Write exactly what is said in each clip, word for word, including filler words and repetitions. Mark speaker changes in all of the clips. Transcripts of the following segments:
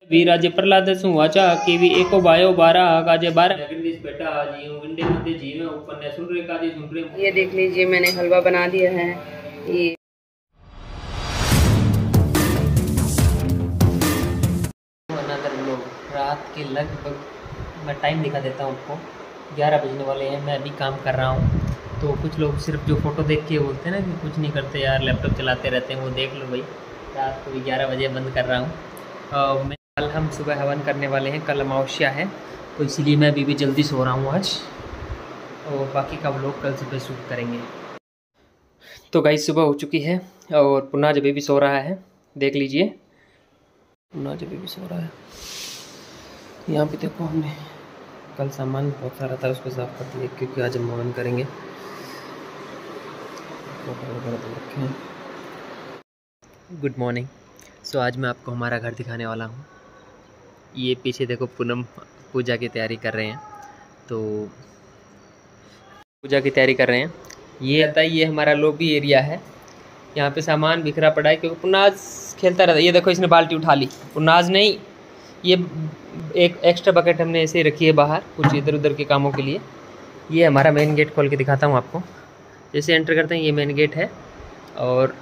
Speaker 1: वीराजे प्रहलाद वाचा कि भी एको बायो बारह काजे बारह बेटा जीव विंडे मध्य जीव ऊपर सुन रे काजे सुन रे।
Speaker 2: ये देख लीजिए मैंने हलवा बना दिया है। ये
Speaker 1: अनदर लोग रात के लगभग मैं टाइम दिखा देता हूँ आपको, ग्यारह बजने वाले हैं। मैं अभी काम कर रहा हूँ। तो कुछ लोग सिर्फ जो फ़ोटो देख के बोलते हैं ना कि कुछ नहीं करते यार, लैपटॉप चलाते रहते हैं, वो देख लो भाई। रात को भी ग्यारह बजे बंद कर रहा हूँ। मैं कल हम सुबह हवन करने वाले हैं, कल अमावस्या है, तो इसीलिए मैं अभी भी जल्दी सो रहा हूँ आज, और बाकी का लोग कल सुबह शूट करेंगे। तो गाइस सुबह हो चुकी है और पुन्नाज अभी भी सो रहा है, देख लीजिए पुन्नाज अभी भी सो रहा है। यहाँ पे देखो हमने कल सामान बहुत सारा था उसको साफ कर दिया क्योंकि आज हम हवन करेंगे। Good morning. सो आज मैं आपको हमारा घर दिखाने वाला हूँ। ये पीछे देखो पूनम पूजा की तैयारी कर रहे हैं, तो पूजा की तैयारी कर रहे हैं। ये आता है, ये हमारा लॉबी एरिया है। यहाँ पे सामान बिखरा पड़ा है क्योंकि पुन्नाज खेलता रहता है। ये देखो इसने बाल्टी उठा ली, पुन्नाज नहीं, ये एक एक्स्ट्रा बकेट हमने ऐसे ही रखी है बाहर कुछ इधर उधर के कामों के लिए। ये हमारा मेन गेट खोल के दिखाता हूँ आपको। जैसे एंटर करते हैं ये मेन गेट है, और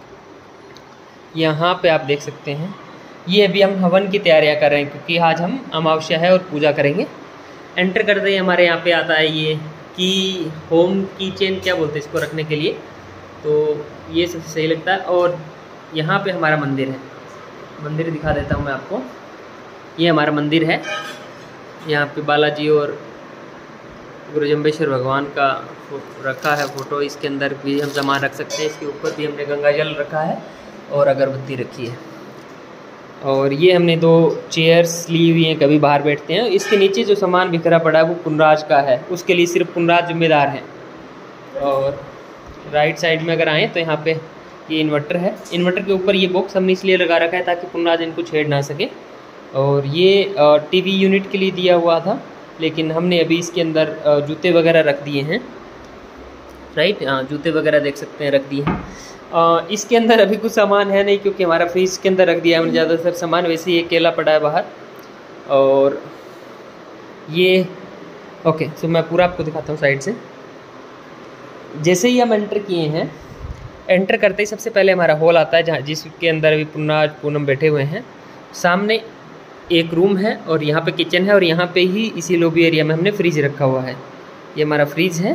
Speaker 1: यहाँ पे आप देख सकते हैं ये अभी हम हवन की तैयारियाँ कर रहे हैं क्योंकि आज हम अमावस्या है और पूजा करेंगे। एंटर करते ही हमारे यहाँ पे आता है ये की होम की चेन, क्या बोलते हैं इसको रखने के लिए, तो ये सबसे सही लगता है। और यहाँ पे हमारा मंदिर है, मंदिर दिखा देता हूँ मैं आपको। ये हमारा मंदिर है, यहाँ पे बालाजी और गुरु जम्बेश्वर भगवान का रखा है फ़ोटो। इसके अंदर भी हम सामान रख सकते हैं। इसके ऊपर भी हमने गंगा जल रखा है और अगरबत्ती रखी है। और ये हमने दो चेयर्स ली हुई हैं, कभी बाहर बैठते हैं। इसके नीचे जो सामान बिखरा पड़ा है वो पुनराज का है, उसके लिए सिर्फ पुनराज जिम्मेदार है। और राइट साइड में अगर आएँ तो यहाँ पे ये इन्वर्टर है। इन्वर्टर के ऊपर ये बॉक्स हमने इसलिए लगा रखा है ताकि पुनराज इनको छेड़ ना सके। और ये टीवी यूनिट के लिए दिया हुआ था, लेकिन हमने अभी इसके अंदर जूते वगैरह रख दिए हैं। राइट, हाँ जूते वगैरह देख सकते हैं रख दिए हैं। इसके अंदर अभी कुछ सामान है नहीं क्योंकि हमारा फ्रीज के अंदर रख दिया है हमने ज़्यादातर सामान। वैसे ही ये केला पड़ा है बाहर। और ये ओके, सो मैं पूरा आपको दिखाता हूँ साइड से। जैसे ही हम एंटर किए हैं, एंटर करते ही सबसे पहले हमारा हॉल आता है जहाँ जिसके अंदर अभी पुन्नाज पूनम बैठे हुए हैं। सामने एक रूम है और यहाँ पे किचन है, और यहाँ पे ही इसी लॉबी एरिया में हमने फ्रिज रखा हुआ है। ये हमारा फ्रिज है।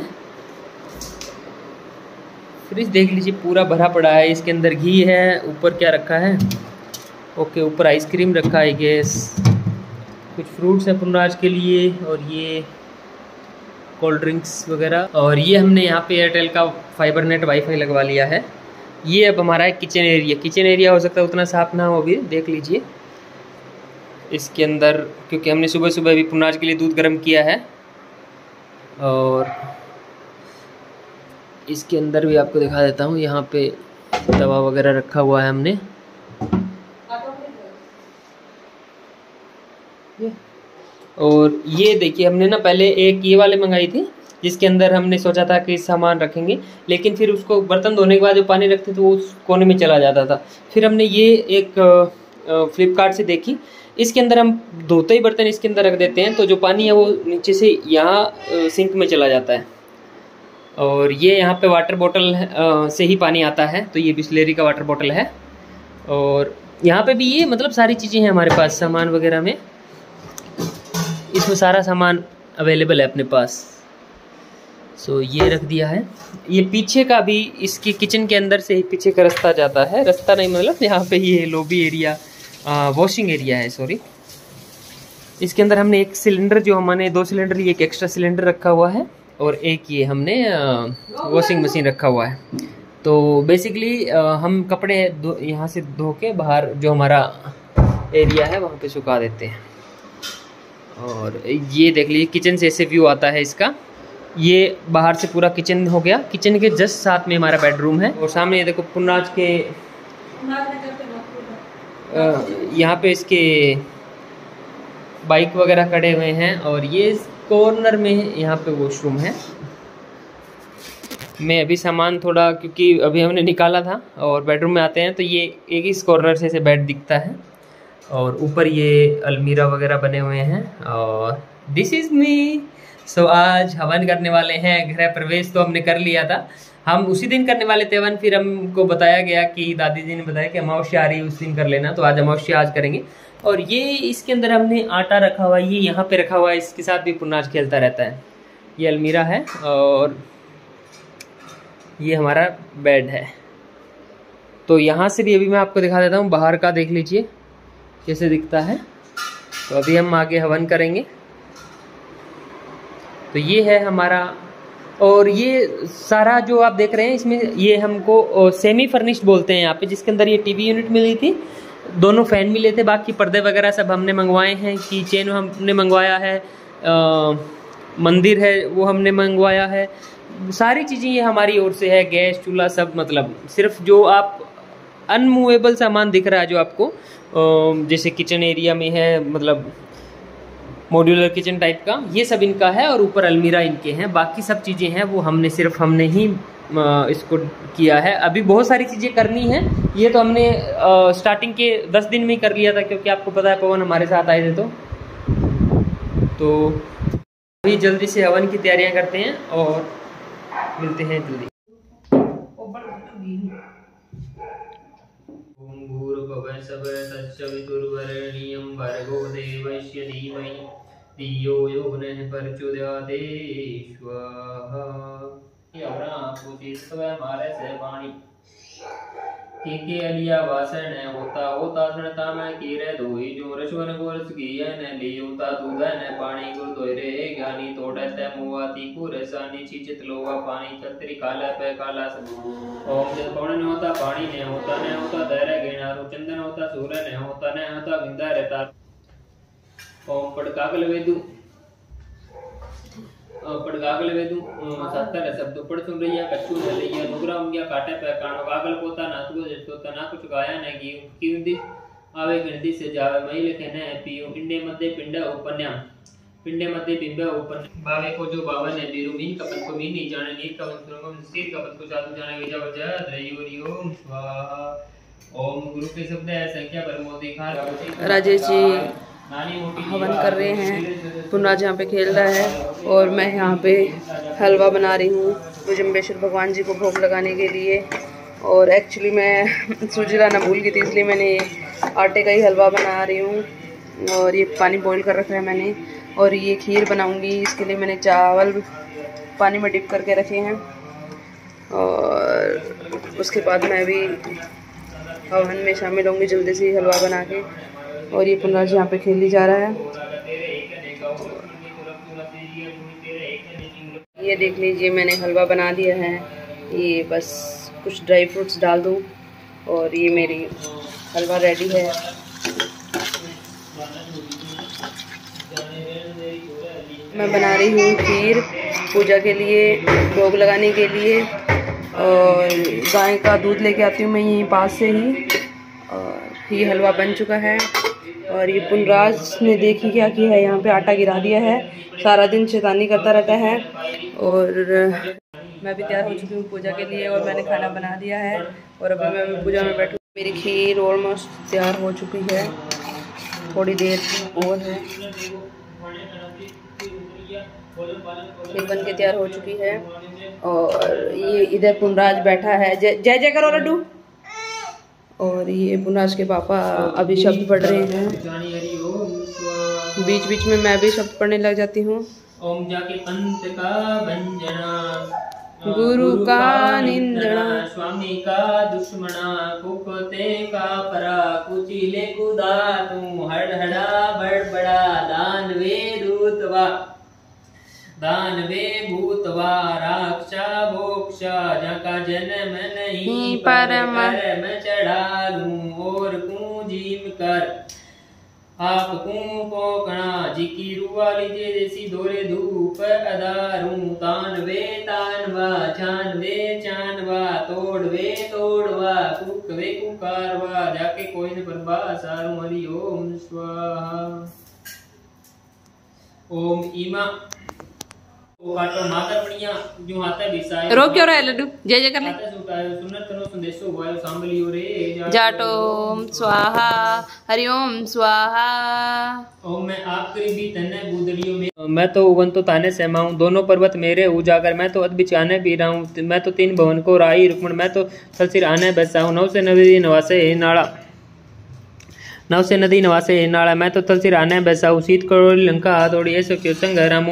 Speaker 1: फ्रिज देख लीजिए पूरा भरा पड़ा है। इसके अंदर घी है, ऊपर क्या रखा है, ओके ऊपर आइसक्रीम रखा है, गैस कुछ फ्रूट्स हैं पुनराज के लिए, और ये कोल्ड ड्रिंक्स वगैरह। और ये हमने यहाँ पे एयरटेल का फाइबर नेट वाईफाई लगवा लिया है। ये अब हमारा है किचन एरिया। किचन एरिया हो सकता है उतना साफ ना हो, भी देख लीजिए इसके अंदर, क्योंकि हमने सुबह सुबह भी पुनराज के लिए दूध गर्म किया है। और इसके अंदर भी आपको दिखा देता हूँ, यहाँ पे तवा वगैरह रखा हुआ है हमने। और ये देखिए हमने ना पहले एक ये वाले मंगाई थी जिसके अंदर हमने सोचा था कि सामान रखेंगे, लेकिन फिर उसको बर्तन धोने के बाद जो पानी रखते थे वो उस कोने में चला जाता था। फिर हमने ये एक फ्लिपकार्ट से देखी, इसके अंदर हम धोते ही बर्तन इसके अंदर रख देते हैं तो जो पानी है वो नीचे से यहाँ सिंक में चला जाता है। और ये यहाँ पे वाटर बोतल से ही पानी आता है, तो ये बिस्लेरी का वाटर बोतल है। और यहाँ पे भी ये मतलब सारी चीज़ें हैं हमारे पास सामान वगैरह में। इसमें सारा सामान अवेलेबल है अपने पास। सो ये रख दिया है। ये पीछे का भी इसकी किचन के अंदर से ही पीछे का रास्ता जाता है, रास्ता नहीं मतलब यहाँ पे ये लॉबी एरिया, वॉशिंग एरिया है सॉरी। इसके अंदर हमने एक सिलेंडर, जो हमने दो सिलेंडर, एक एक्स्ट्रा सिलेंडर रखा हुआ है, और एक ये हमने वॉशिंग मशीन रखा हुआ है। तो बेसिकली हम कपड़े यहाँ से धो के बाहर जो हमारा एरिया है वहाँ पे सुखा देते हैं। और ये देख लीजिए किचन से ऐसे व्यू आता है इसका। ये बाहर से पूरा किचन हो गया। किचन के जस्ट साथ में हमारा बेडरूम है, और सामने ये देखो पुन्नाज के यहाँ पे इसके बाइक वगैरह खड़े हुए हैं। और ये कॉर्नर में यहाँ पे वॉशरूम है। मैं अभी सामान थोड़ा, क्योंकि अभी हमने निकाला था, और बेडरूम में आते हैं तो ये एक ही कॉर्नर से ऐसे बेड दिखता है। और ऊपर ये अलमीरा वगैरह बने हुए हैं और दिस इज़ मी। सो आज हवन करने वाले हैं। गृह प्रवेश तो हमने कर लिया था, हम उसी दिन करने वाले थे हवन, फिर हमको बताया गया कि दादी जी ने बताया कि अमावस्या आ रही है उस दिन कर लेना, तो आज अमावस्या आज करेंगे। और ये इसके अंदर हमने आटा रखा हुआ है, ये यहाँ पे रखा हुआ है, इसके साथ भी पुन्नाज खेलता रहता है। ये अलमीरा है और ये हमारा बेड है। तो यहाँ से भी अभी मैं आपको दिखा देता हूँ, बाहर का देख लीजिए कैसे दिखता है। तो अभी हम आगे हवन करेंगे। तो ये है हमारा, और ये सारा जो आप देख रहे हैं इसमें ये हमको सेमी फर्निश्ड बोलते हैं यहाँ पे, जिसके अंदर ये टीवी यूनिट मिली थी, दोनों फैन मिले थे, बाकी पर्दे वगैरह सब हमने मंगवाए हैं, की चेन हमने मंगवाया है, आ, मंदिर है वो हमने मंगवाया है, सारी चीज़ें ये हमारी ओर से है, गैस चूल्हा सब। मतलब सिर्फ जो आप अनमूवेबल सामान दिख रहा है जो आपको जैसे किचन एरिया में है, मतलब मॉड्यूलर किचन टाइप का, ये सब इनका है, और ऊपर अलमीरा इनके हैं। बाकी सब चीज़ें हैं वो हमने सिर्फ हमने ही इसको किया है। अभी बहुत सारी चीज़ें करनी है, ये तो हमने स्टार्टिंग के दस दिन में ही कर लिया था, क्योंकि आपको पता है पवन हमारे साथ आए थे। तो तो अभी जल्दी से हवन की तैयारियां करते हैं और मिलते हैं जल्दी। ओम भूर्भुवः स्वः तत्सवितुर्वरेण्यं भर्गो देवस्य धीमहि धियो यो नः प्रचोदयात् स्वाहा। हमारे से पानी के के अलिया वासन होता होता सुनता मैं कीरे धोई जो रसवन गोरस की न लियोता दूधन पानी गुर दोरे ज्ञानी तोड़ते मुवाती कुरसानी चिचित लोवा पानी छत्री काला पे काला सब। ओम जब कौन ने होता पानी ने होता ने होता धैर्य गेना चंदन होता सूर्य ने होता ने होता बिंदा रहता। ओम पड़कागल वेदु पड़गागल वेदु सत्तर शब्द पढ़ सुन रही है कच्चू न लैया नुगरा उंगिया काटे पे कानो गागल पोता ना तू जतो तना कुछ गाया न की की उंदी आवे गणति से जावे मई लिखे न पियो पिंडे मध्य पिंड उपन्या पिंडे मध्य बिंब उपन भावे को जो बावन है बीरु मीन कपन को मीन नहीं जाने नीर कपन सुरंगम सिर कपन को साधु जाने विजा वजा त्रयोरि ओम स्वाहा। ओम गुरु के शब्द है संख्या पर मोदी खा
Speaker 2: राजेश जी हवन कर रहे हैं, पुन्नाज यहाँ पे खेल रहा है और मैं यहाँ पे हलवा बना रही हूँ भुजंबेश्वर भगवान जी को भोग लगाने के लिए। और एक्चुअली मैं सूजी लाना भूल गई थी, इसलिए मैंने आटे का ही हलवा बना रही हूँ। और ये पानी बॉईल कर रखा है मैंने, और ये खीर बनाऊँगी, इसके लिए मैंने चावल पानी में डिप करके रखे हैं। और उसके बाद मैं भी हवन में शामिल होंगी जल्दी से हलवा बना के। और ये पुन्नाज यहाँ पे खेली जा रहा है। ये देख लीजिए मैंने हलवा बना दिया है, ये बस कुछ ड्राई फ्रूट्स डाल दूँ और ये मेरी हलवा रेडी है। मैं बना रही हूँ खीर पूजा के लिए, भोग लगाने के लिए, और गाय का दूध लेके आती हूँ मैं यहीं पास से ही। और ये हलवा बन चुका है। और ये पुनराज ने देखी क्या किया है, यहाँ पे आटा गिरा दिया है, सारा दिन शैतानी करता रहता है। और मैं भी तैयार हो चुकी हूँ पूजा के लिए, और मैंने खाना बना दिया है और अभी मैं भी पूजा में बैठूँ। मेरी खीर ऑलमोस्ट तैयार हो चुकी है, थोड़ी देर और है, खीर बन के तैयार हो चुकी है। और ये इधर पुनराज बैठा है, जय जय करो लड्डू। और ये पुन्नाज के पापा अभी शब्द पढ़ रहे हैं, बीच बीच में मैं भी शब्द पढ़ने लग जाती हूँ।
Speaker 1: ओम जाके पंत का बंजना,
Speaker 2: गुरु का निंदना,
Speaker 1: स्वामी का दुश्मना, कुपते का परा, कुचिले कुदा तू, हड़हड़ा बड़बड़ा, दानवे दूतवा दानवे भूतवा, राक्षा भोक्षा, जाका जन्म नहीं परम में चढ़ा लूं, और कूं जीम कर आप कूं पोकणा, जी की रुआ लीजिए जैसी दोरे धूप अदारूं, तानवे तानवा, छानवे चानवा, तोड़वे तोड़वा, कुकवे कुकारवा, जाके कोई न परबा सारूं, हरि ओम स्वाहा। ओम ईमा वो काटो माता बढ़िया जो आता है बिसाए
Speaker 2: रो क्यों रहा है लड्डू? जय जय कर ले।
Speaker 1: सुनत करो संदेशो वायो सांभलियो रे
Speaker 2: जाटो स्वाहा हरिओम स्वाहा।
Speaker 1: ओम मैं आप करीबी तने बूदड़ियों में मैं तो उवन तो ताने सहमाऊं दोनों पर्वत मेरे उजागर मैं तो अदबिच आने पी रहा हूँ मैं तो तीन भवन को राई रुक्मण मैं तो सलसिर आने बैसा हूँ नौ से नदी नवासे नाड़ा नव से नदी नवासे नाड़ा मैं तो तलसिर आने बैसा हूँ शीत करोड़ी लंका हाथोड़ी ऐसो क्यों संग रामू।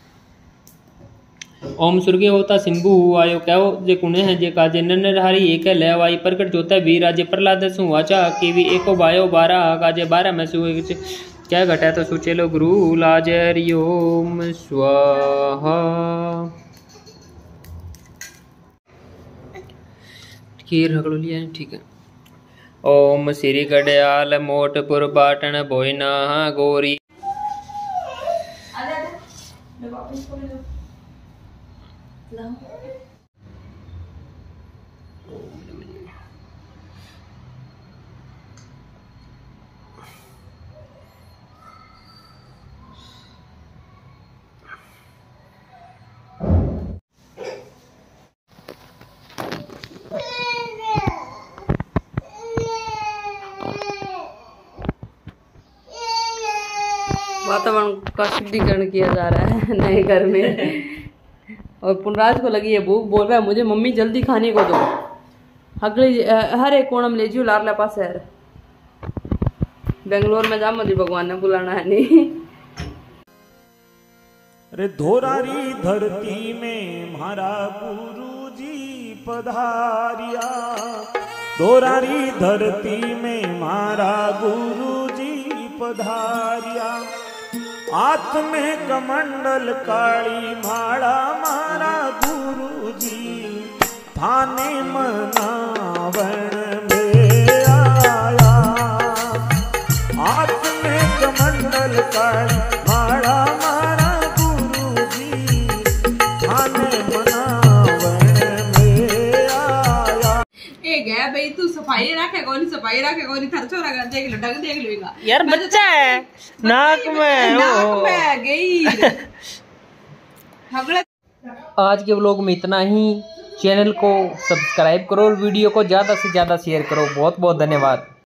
Speaker 1: ओम सूर्य होता सिंबु आयो क्या जे कुणे है जे काजे नरहरि एक लहवाई प्रकट जोता वीरा जे प्रहलाद सु वाचा केवी एको बायो बारा काजे बारह में सु क्या घटा तो सुचेलो गुरु लाज हरिओम स्वाहा। खीर रगड़ लिया ठीक है। ओम श्री गड़याल मोटपुर बाटन भोयना गोरी
Speaker 2: वातावरण का शुद्धिकरण किया जा रहा है नए घर में। और पुनराज को लगी है भूख, बोल रहा है मुझे मम्मी जल्दी खाने को दो। अगले हर एक कोणम ले जियो लारला पास है। बेंगलोर में जा मुझे भगवान ने बुलाना है नहीं।
Speaker 3: अरे धोरारी धरती में म्हारा गुरु जी पधारिया धोरारी धरती में म्हारा गुरु जी पधारिया हाथ में कमंडल काली माड़ा मारा गुरु जी थाने मनावण में आया हाथ में कमंडल काली माड़ा मारा गुरु जी थाने मनावण में आया।
Speaker 2: ए गया भाई तू सफाई रखे कोनी सफाई रखे कोनी थर छोरा का देख लो ढंग देख लेगा
Speaker 1: यार बच्चा है नाक में
Speaker 2: नाक में गई।
Speaker 1: आज के व्लॉग में इतना ही। चैनल को सब्सक्राइब करो और वीडियो को ज़्यादा से ज़्यादा शेयर करो। बहुत बहुत धन्यवाद।